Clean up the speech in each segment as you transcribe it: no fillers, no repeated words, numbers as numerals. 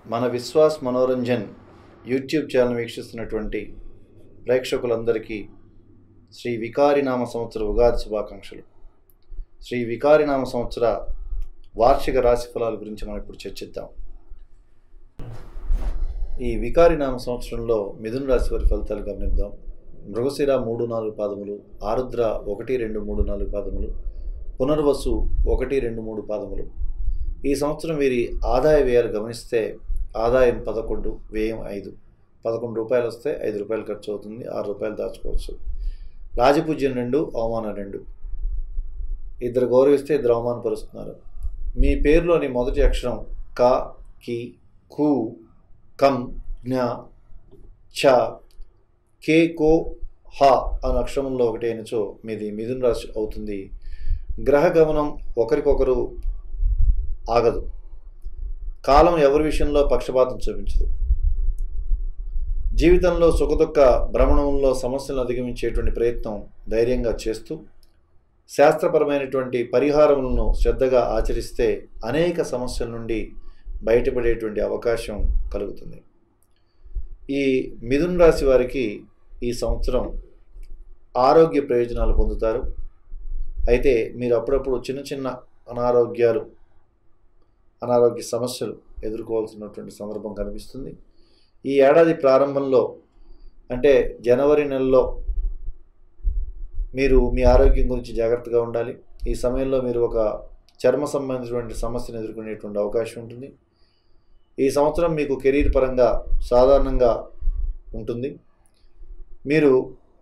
మన Vishwas Manoranjan YouTube channel వీక్షిస్తున్నటువంటి ప్రేక్షకులందరికీ శ్రీ వికారినామ సంవత్సర ఉగాది శుభాకాంక్షలు. శ్రీ వికారినామ సంవత్సర వార్షిక రాశి ఫలాల గురించి మనం ఇప్పుడు చర్చిద్దాం. ఈ వికారినామ సంవత్సరంలో మిథున రాశి వారి ఫలితాలు గమనిద్దాం. మృగశిర 3-4 పాదములు, ఆరుద్ర 1-2-3-4 పాదములు, పునర్వసు 1-2-3 పాదములు. ఈ సంవత్సరం వీరి ఆదాయ వ్యయాలు గమనిస్తే ఆదాయం 11, వ్యయం 5. 11 రూపాయలు వస్తే 5 రూపాయలు ఖర్చు అవుతుంది, 6 రూపాయలు దాచుకోవచ్చు. రాజపూజ్యం 2, అవమానం 2. ఇద్దరు గౌరవిస్తే ఇద్దరు అవమానపరుస్తున్నారు. మీ పేరులోని మొదటి అక్షరం క, కి, కు, కం, జ్ఞ, చ, కే, కో, హ అనే అక్షరంలో ఒకటి అయినచో మీది మిథున రాశి అవుతుంది. గ్రహ గమనం ఒకరికొకరు ఆగదు. కాలం ఎవరి విషయంలో పక్షపాతం చూపించదు. జీవితంలో సుఖదుఖ భ్రమణంలో సమస్యలను అధిగమించేటువంటి ప్రయత్నం ధైర్యంగా చేస్తూ శాస్త్రపరమైనటువంటి పరిహారములను శ్రద్ధగా ఆచరిస్తే అనేక సమస్యల నుండి బయటపడేటువంటి అవకాశం కలుగుతుంది. ఈ మిథున రాశి వారికి ఈ సంవత్సరం ఆరోగ్య ప్రయోజనాలు పొందుతారు. అయితే మీరు అప్పుడప్పుడు చిన్న చిన్న అనారోగ్య సమస్యలు ఎదుర్కోవాల్సినటువంటి సందర్భం కనిపిస్తుంది. ఈ ఏడాది ప్రారంభంలో అంటే జనవరి నెలలో మీరు మీ ఆరోగ్యం గురించి జాగ్రత్తగా ఉండాలి. ఈ సమయంలో మీరు ఒక చర్మ సంబంధించినటువంటి సమస్యను ఎదుర్కొనేటువంటి అవకాశం ఉంటుంది. ఈ సంవత్సరం మీకు కెరీర్ పరంగా సాధారణంగా ఉంటుంది. మీరు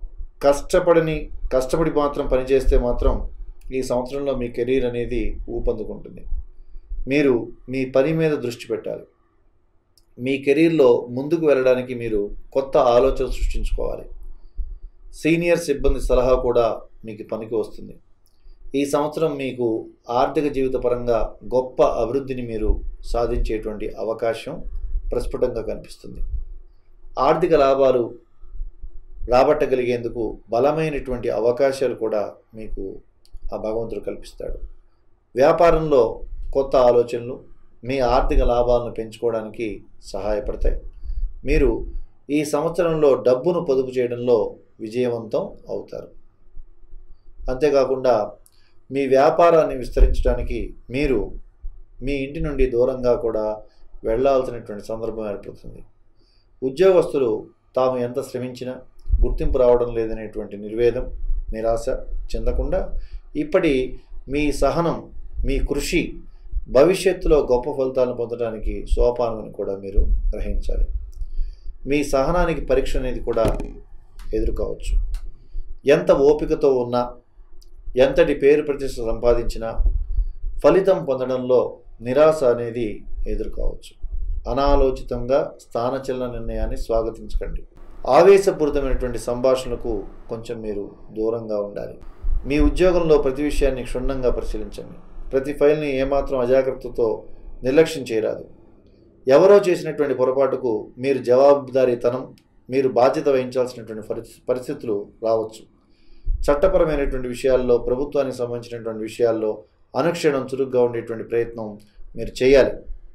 కష్టపడి మాత్రం పనిచేస్తే మాత్రం ఈ సంవత్సరంలో మీ కెరీర్ అనేది ఊపందుకుంటుంది. మీరు మీ పని మీద దృష్టి పెట్టాలి. మీ కెరీర్లో ముందుకు వెళ్ళడానికి మీరు కొత్త ఆలోచన సృష్టించుకోవాలి. సీనియర్ సిబ్బంది సలహా కూడా మీకు పనికి వస్తుంది. ఈ సంవత్సరం మీకు ఆర్థిక జీవిత పరంగా గొప్ప అభివృద్ధిని మీరు సాధించేటువంటి అవకాశం ప్రస్ఫుటంగా కనిపిస్తుంది. ఆర్థిక లాభాలు రాబట్టగలిగేందుకు బలమైనటువంటి అవకాశాలు కూడా మీకు ఆ భగవంతుడు కల్పిస్తాడు. వ్యాపారంలో కొత్త ఆలోచనలు మీ ఆర్థిక లాభాలను పెంచుకోవడానికి సహాయపడతాయి. మీరు ఈ సంవత్సరంలో డబ్బును పొదుపు చేయడంలో విజయవంతం అవుతారు. అంతేకాకుండా మీ వ్యాపారాన్ని విస్తరించడానికి మీరు మీ ఇంటి నుండి దూరంగా కూడా వెళ్ళాల్సినటువంటి సందర్భం ఏర్పడుతుంది. ఉద్యోగస్తులు తాము ఎంత శ్రమించినా గుర్తింపు రావడం లేదనేటువంటి నిరాశ చెందకుండా ఇప్పటి మీ సహనం, మీ కృషి భవిష్యత్తులో గొప్ప ఫలితాలను పొందడానికి సోపానమని కూడా మీరు గ్రహించాలి. మీ సహనానికి పరీక్ష అనేది కూడా ఎదుర్కోవచ్చు. ఎంత ఓపికతో ఉన్నా, ఎంతటి పేరు ప్రతిష్ట సంపాదించినా ఫలితం పొందడంలో నిరాశ అనేది ఎదుర్కోవచ్చు. అనాలోచితంగా స్థానచలన నిర్ణయాన్ని స్వాగతించకండి. ఆవేశపూరితమైనటువంటి సంభాషణలకు కొంచెం మీరు దూరంగా ఉండాలి. మీ ఉద్యోగంలో ప్రతి విషయాన్ని క్షుణ్ణంగా పరిశీలించండి. ప్రతి ఫైల్ని ఏమాత్రం అజాగ్రత్తతో నిర్లక్ష్యం చేయరాదు. ఎవరో చేసినటువంటి పొరపాటుకు మీరు జవాబుదారీతనం, మీరు బాధ్యత వహించాల్సినటువంటి పరిస్థితులు రావచ్చు. చట్టపరమైనటువంటి విషయాల్లో, ప్రభుత్వానికి సంబంధించినటువంటి విషయాల్లో అనుక్షణం చురుగ్గా ఉండేటువంటి ప్రయత్నం మీరు చేయాలి.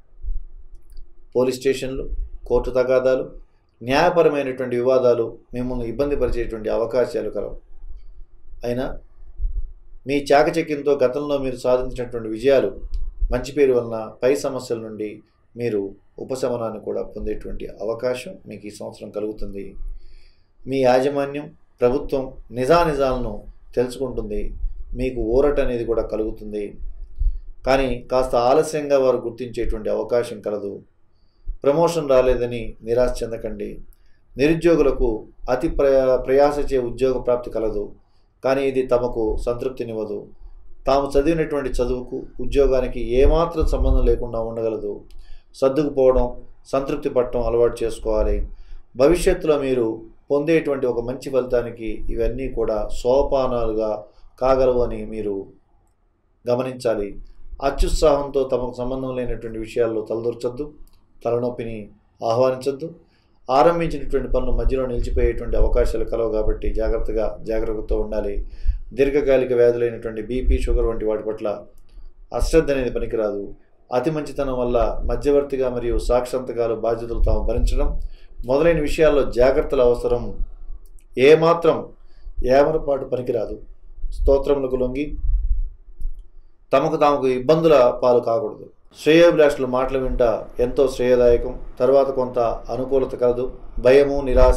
పోలీస్ స్టేషన్లు, కోర్టు తగాదాలు, న్యాయపరమైనటువంటి వివాదాలు మిమ్మల్ని ఇబ్బంది పరిచేటువంటి అవకాశాలు కలవు. అయినా మీ చాకచక్యంతో గతంలో మీరు సాధించినటువంటి విజయాలు, మంచి పేరు వలన పై సమస్యల నుండి మీరు ఉపశమనాన్ని కూడా పొందేటువంటి అవకాశం మీకు ఈ సంవత్సరం కలుగుతుంది. మీ యాజమాన్యం, ప్రభుత్వం నిజాలను తెలుసుకుంటుంది. మీకు ఊరట అనేది కూడా కలుగుతుంది. కానీ కాస్త ఆలస్యంగా వారు గుర్తించేటువంటి అవకాశం కలదు. ప్రమోషన్ రాలేదని నిరాశ చెందకండి. నిరుద్యోగులకు అతి ప్రయాసచే ఉద్యోగ ప్రాప్తి కలదు. కానీ ఇది తమకు సంతృప్తినివ్వదు. తాము చదివినటువంటి చదువుకు, ఉద్యోగానికి ఏమాత్రం సంబంధం లేకుండా ఉండగలదు. సర్దుకుపోవడం, సంతృప్తి పడటం అలవాటు చేసుకోవాలి. భవిష్యత్తులో మీరు పొందేటువంటి ఒక మంచి ఫలితానికి ఇవన్నీ కూడా సోపానాలుగా కాగలవు అని మీరు గమనించాలి. అత్యుత్సాహంతో తమకు సంబంధం లేనటువంటి విషయాల్లో తలదూర్చొద్దు. తలనొప్పిని ఆహ్వానించొద్దు. ఆరంభించినటువంటి పనులు మధ్యలో నిలిచిపోయేటువంటి అవకాశాలు కలవు కాబట్టి జాగ్రత్తతో ఉండాలి. దీర్ఘకాలిక వ్యాధులైనటువంటి బీపీ, షుగర్ వంటి వాటి పట్ల అశ్రద్ధ అనేది పనికిరాదు. అతి మంచితనం వల్ల మధ్యవర్తిగా మరియు సాక్షాంతకాలు బాధ్యతలు తాము భరించడం మొదలైన విషయాల్లో జాగ్రత్తలు అవసరం. ఏమాత్రం ఏమరపాటు పనికిరాదు. స్తోత్రములకు లొంగి తమకు ఇబ్బందుల పాలు కాకూడదు. శ్రేయోభిలాషుల మాటలు వింట ఎంతో శ్రేయదాయకం. తర్వాత కొంత అనుకూలత కలదు. భయము నిరాశ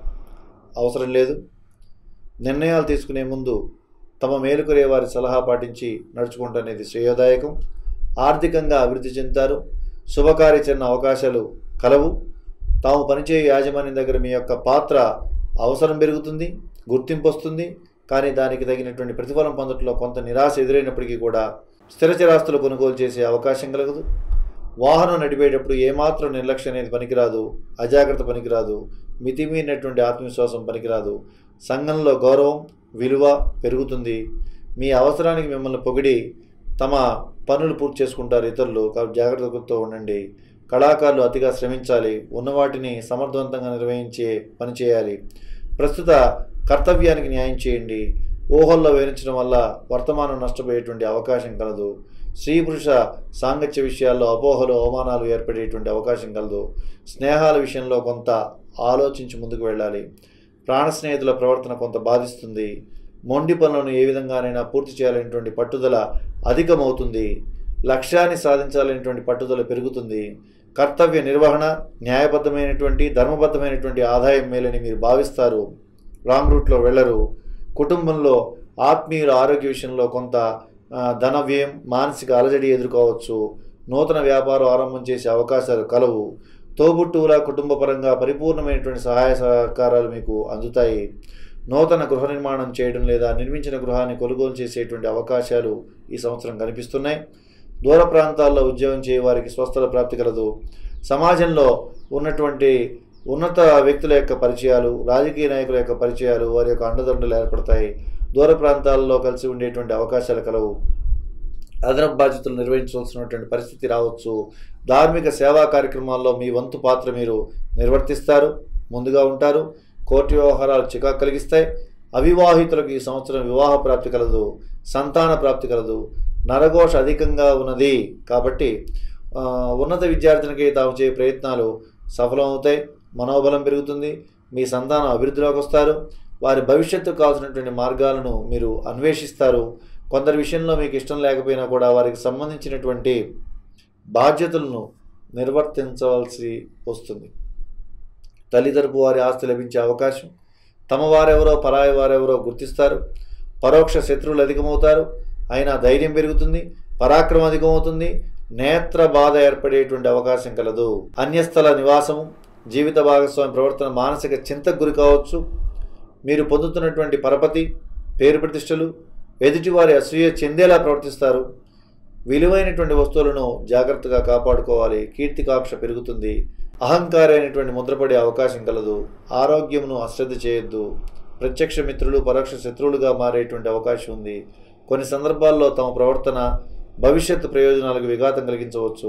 అవసరం లేదు. నిర్ణయాలు తీసుకునే ముందు తమ మేలుకొరే వారి సలహా పాటించి నడుచుకుంటనేది శ్రేయోదాయకం. ఆర్థికంగా అభివృద్ధి చెందుతారు. శుభకార్యాచరణ అవకాశాలు కలవు. తాము పనిచేయ యాజమాన్యం దగ్గర మీ యొక్క పాత్ర అవసరం పెరుగుతుంది, గుర్తింపు వస్తుంది. కానీ దానికి తగినటువంటి ప్రతిఫలం పొందడంలో కొంత నిరాశ ఎదురైనప్పటికీ కూడా స్థిరచరాస్తులు కొనుగోలు చేసే అవకాశం కలగదు. వాహనం నడిపేటప్పుడు ఏమాత్రం నిర్లక్ష్యం అనేది పనికిరాదు. అజాగ్రత్త పనికిరాదు. మితిమీరినటువంటి ఆత్మవిశ్వాసం పనికిరాదు. సంఘంలో గౌరవం విలువ పెరుగుతుంది. మీ అవసరానికి మిమ్మల్ని పొగిడి తమ పనులు పూర్తి చేసుకుంటారు ఇతరులు. కాబట్టి జాగ్రత్తతో ఉండండి. కళాకారులు అతిగా శ్రమించాలి. ఉన్నవాటిని సమర్థవంతంగా నిర్వహించే పని చేయాలి. ప్రస్తుత కర్తవ్యానికి న్యాయం చేయండి. ఊహల్లో వేయించడం వల్ల వర్తమానం నష్టపోయేటువంటి అవకాశం కలదు. స్త్రీ పురుష సాంగత్య విషయాల్లో అపోహలు అవమానాలు ఏర్పడేటువంటి అవకాశం కలదు. స్నేహాల విషయంలో కొంత ఆలోచించి ముందుకు వెళ్ళాలి. ప్రాణ స్నేహితుల ప్రవర్తన కొంత బాధిస్తుంది. మొండి పనులను ఏ విధంగానైనా పూర్తి చేయాలనేటువంటి పట్టుదల అధికమవుతుంది. లక్ష్యాన్ని సాధించాలనేటువంటి పట్టుదల పెరుగుతుంది. కర్తవ్య నిర్వహణ న్యాయబద్ధమైనటువంటి ధర్మబద్ధమైనటువంటి ఆదాయం మేలని మీరు భావిస్తారు. రాంగ్ రూట్లో వెళ్ళరు. కుటుంబంలో ఆత్మీయుల ఆరోగ్య విషయంలో కొంత ధన వ్యయం మానసిక అలజడి ఎదుర్కోవచ్చు. నూతన వ్యాపారం ఆరంభం చేసే అవకాశాలు కలవు. తోబుట్టువుల కుటుంబపరంగా పరిపూర్ణమైనటువంటి సహాయ సహకారాలు మీకు అందుతాయి. నూతన గృహ నిర్మాణం చేయడం లేదా నిర్మించిన గృహాన్ని కొనుగోలు చేసేటువంటి అవకాశాలు ఈ సంవత్సరం కనిపిస్తున్నాయి. దూర ప్రాంతాల్లో ఉద్యోగం చేయ వారికి స్వస్థల ప్రాప్తి కలదు. సమాజంలో ఉన్నటువంటి ఉన్నత వ్యక్తుల యొక్క పరిచయాలు, రాజకీయ నాయకుల యొక్క పరిచయాలు, వారి యొక్క అండదండలు ఏర్పడతాయి. దూర ప్రాంతాల్లో కలిసి ఉండేటువంటి అవకాశాలు కలవు. అదనపు బాధ్యతలు నిర్వహించవలసినటువంటి పరిస్థితి రావచ్చు. ధార్మిక సేవా కార్యక్రమాల్లో మీ వంతు పాత్ర మీరు నిర్వర్తిస్తారు. ముందుగా ఉంటారు. కోర్టు వ్యవహారాలు చికాకు కలిగిస్తాయి. అవివాహితులకు ఈ సంవత్సరం వివాహ ప్రాప్తి కలదు. సంతాన ప్రాప్తి కలదు. నరఘోష అధికంగా ఉన్నది కాబట్టి ఉన్నత విద్యార్థులకి తాము చేయ ప్రయత్నాలు సఫలమవుతాయి. మనోబలం పెరుగుతుంది. మీ సంతానం అభివృద్ధిలోకి వస్తారు. వారి భవిష్యత్తుకు కావాల్సినటువంటి మార్గాలను మీరు అన్వేషిస్తారు. కొందరి విషయంలో మీకు ఇష్టం లేకపోయినా కూడా వారికి సంబంధించినటువంటి బాధ్యతలను నిర్వర్తించవలసి వస్తుంది. తల్లితరపు వారి ఆస్తి లభించే అవకాశం. తమ వారెవరో పరాయి వారెవరో గుర్తిస్తారు. పరోక్ష శత్రువులు అధికమవుతారు. అయినా ధైర్యం పెరుగుతుంది. పరాక్రమం అధికమవుతుంది. నేత్ర బాధ ఏర్పడేటువంటి అవకాశం కలదు. అన్యస్థల నివాసము, జీవిత భాగస్వామి ప్రవర్తన మానసిక చింతకు గురి కావచ్చు. మీరు పొందుతున్నటువంటి పరపతి, పేరు ప్రతిష్టలు ఎదుటివారి అసూయ చెందేలా ప్రవర్తిస్తారు. విలువైనటువంటి వస్తువులను జాగ్రత్తగా కాపాడుకోవాలి. కీర్తికాంక్ష పెరుగుతుంది. అహంకారైనటువంటి ముద్రపడే అవకాశం కలదు. ఆరోగ్యమును అశ్రద్ధ చేయొద్దు. ప్రత్యక్ష మిత్రులు పరోక్ష శత్రువులుగా మారేటువంటి అవకాశం ఉంది. కొన్ని సందర్భాల్లో తమ ప్రవర్తన భవిష్యత్తు ప్రయోజనాలకు విఘాతం కలిగించవచ్చు.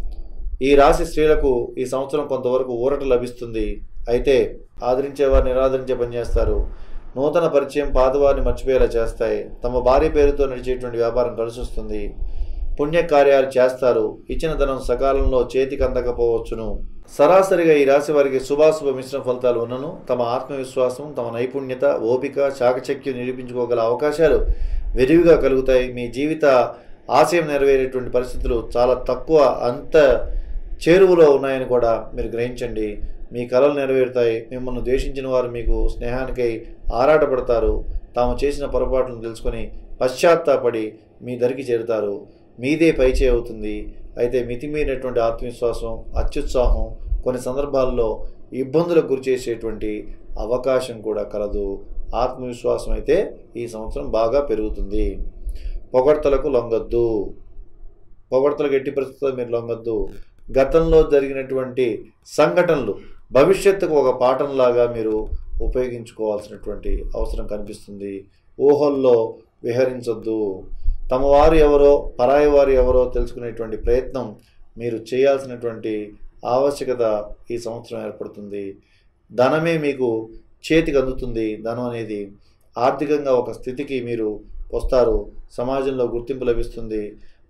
ఈ రాశి స్త్రీలకు ఈ సంవత్సరం కొంతవరకు ఊరట లభిస్తుంది. అయితే ఆదరించేవారు నిరాదరించే పనిచేస్తారు. నూతన పరిచయం పాతవారిని మర్చిపోయేలా చేస్తాయి. తమ భార్య పేరుతో నడిచేటువంటి వ్యాపారం కలిసి వస్తుంది. పుణ్యకార్యాలు చేస్తారు. ఇచ్చిన ధనం సకాలంలో చేతికి అందకపోవచ్చును. సరాసరిగా ఈ రాశి వారికి శుభాశుభ మిశ్రమ ఫలితాలు ఉన్నను తమ ఆత్మవిశ్వాసం, తమ నైపుణ్యత, ఓపిక, చాకచక్యం నిరూపించుకోగల అవకాశాలు విరివిగా కలుగుతాయి. మీ జీవిత ఆశయం నెరవేరేటువంటి పరిస్థితులు చాలా తక్కువ అంత చేరువలో ఉన్నాయని కూడా మీరు గ్రహించండి. మీ కలలు నెరవేరుతాయి. మిమ్మల్ని ద్వేషించిన వారు మీకు స్నేహానికై ఆరాటపడతారు. తాము చేసిన పొరపాట్లను తెలుసుకొని పశ్చాత్తాపడి మీ దరికి చేరుతారు. మీదే పైచే అవుతుంది. అయితే మితిమీరినటువంటి ఆత్మవిశ్వాసం, అత్యుత్సాహం కొన్ని సందర్భాల్లో ఇబ్బందులకు గురి చేసేటువంటి అవకాశం కూడా కలదు. ఆత్మవిశ్వాసం అయితే ఈ సంవత్సరం బాగా పెరుగుతుంది. పొగడ్తలకు లొంగద్దు. పొగడ్తలకు ఎట్టి పరిస్థితుల్లో మీరు లొంగద్దు. గతంలో జరిగినటువంటి సంఘటనలు భవిష్యత్తుకు ఒక పాఠంలాగా మీరు ఉపయోగించుకోవాల్సినటువంటి అవసరం కనిపిస్తుంది. ఊహల్లో విహరించొద్దు. తమ వారు ఎవరో పరాయి వారు ఎవరో తెలుసుకునేటువంటి ప్రయత్నం మీరు చేయాల్సినటువంటి ఆవశ్యకత ఈ సంవత్సరం ఏర్పడుతుంది. ధనమే మీకు చేతికి అందుతుంది. ధనం అనేది ఆర్థికంగా ఒక స్థితికి మీరు వస్తారు. సమాజంలో గుర్తింపు లభిస్తుంది.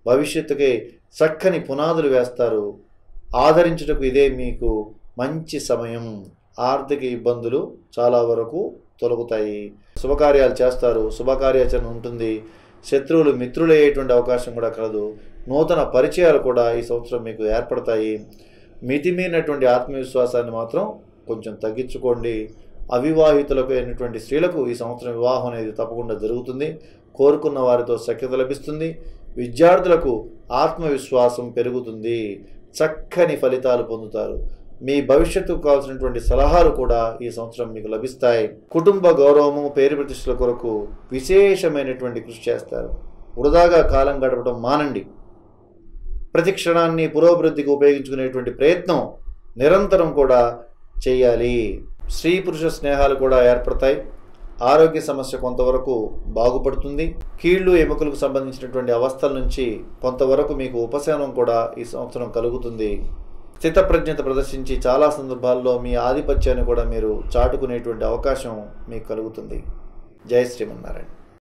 భవిష్యత్తుకి చక్కని పునాదులు వేస్తారు. ఆదరించుటకు ఇదే మీకు మంచి సమయం. ఆర్థిక ఇబ్బందులు చాలా వరకు తొలగుతాయి. శుభకార్యాలు చేస్తారు, శుభకార్యాచరణ ఉంటుంది. శత్రువులు మిత్రులయ్యేటువంటి అవకాశం కూడా కలదు. నూతన పరిచయాలు కూడా ఈ సంవత్సరం మీకు ఏర్పడతాయి. మితిమీరినటువంటి ఆత్మవిశ్వాసాన్ని మాత్రం కొంచెం తగ్గించుకోండి. అవివాహితులకు అయినటువంటి స్త్రీలకు ఈ సంవత్సరం వివాహం అనేది తప్పకుండా జరుగుతుంది. కోరుకున్న వారితో సఖ్యత లభిస్తుంది. విద్యార్థులకు ఆత్మవిశ్వాసం పెరుగుతుంది. చక్కని ఫలితాలు పొందుతారు. మీ భవిష్యత్తుకు కావాల్సినటువంటి సలహాలు కూడా ఈ సంవత్సరం మీకు లభిస్తాయి. కుటుంబ గౌరవము, పేరు ప్రతిష్టల కొరకు విశేషమైనటువంటి కృషి చేస్తారు. వృధాగా కాలం గడపడం మానండి. ప్రతి క్షణాన్ని పురోభివృద్ధికి ఉపయోగించుకునేటువంటి ప్రయత్నం నిరంతరం కూడా చేయాలి. స్త్రీ పురుష స్నేహాలు కూడా ఏర్పడతాయి. ఆరోగ్య సమస్య కొంతవరకు బాగుపడుతుంది. కీళ్ళు ఎముకలకు సంబంధించినటువంటి అవస్థల నుంచి కొంతవరకు మీకు ఉపశమనం కూడా ఈ సంవత్సరం కలుగుతుంది. స్థితప్రజ్ఞత ప్రదర్శించి చాలా సందర్భాల్లో మీ ఆధిపత్యాన్ని కూడా మీరు చాటుకునేటువంటి అవకాశం మీకు కలుగుతుంది. జై శ్రీమన్నారాయణ.